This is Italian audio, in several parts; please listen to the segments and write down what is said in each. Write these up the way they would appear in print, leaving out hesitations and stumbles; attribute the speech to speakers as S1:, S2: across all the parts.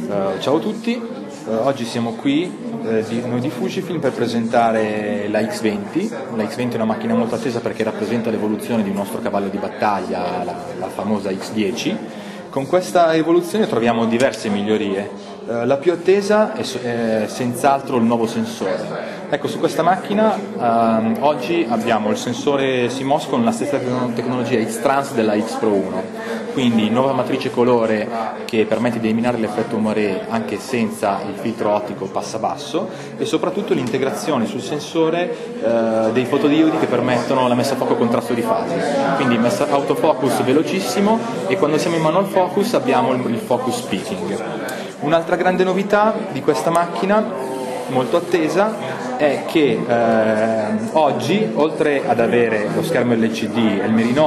S1: Ciao a tutti, oggi siamo qui noi di Fujifilm per presentare la X20. La X20 è una macchina molto attesa perché rappresenta l'evoluzione di un nostro cavallo di battaglia, la famosa X10. Con questa evoluzione troviamo diverse migliorie. La più attesa è senz'altro il nuovo sensore. Ecco, su questa macchina oggi abbiamo il sensore CMOS con la stessa tecnologia X-Trans della X Pro 1, quindi nuova matrice colore che permette di eliminare l'effetto marée anche senza il filtro ottico passa-basso, e soprattutto l'integrazione sul sensore dei fotodiodi che permettono la messa a fuoco contrasto di fasi, quindi autofocus velocissimo, e quando siamo in manual focus abbiamo il focus peaking. Un'altra grande novità di questa macchina, molto attesa, è che oggi, oltre ad avere lo schermo LCD e il mirino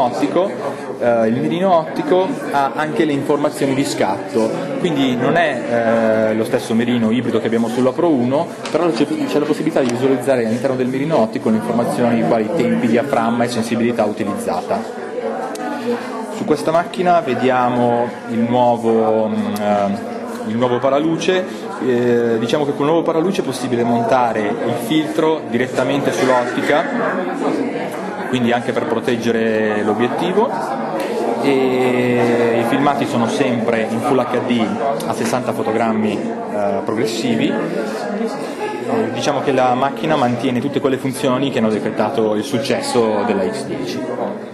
S1: ottico ha anche le informazioni di scatto, quindi non è lo stesso mirino ibrido che abbiamo sulla Pro 1, però c'è la possibilità di visualizzare all'interno del mirino ottico le informazioni quali tempi, diaframma e sensibilità utilizzata. Su questa macchina vediamo il nuovo paraluce. Diciamo che con il nuovo paraluce è possibile montare il filtro direttamente sull'ottica, quindi anche per proteggere l'obiettivo, e i filmati sono sempre in Full HD a 60 fotogrammi progressivi. Diciamo che la macchina mantiene tutte quelle funzioni che hanno decretato il successo della X10.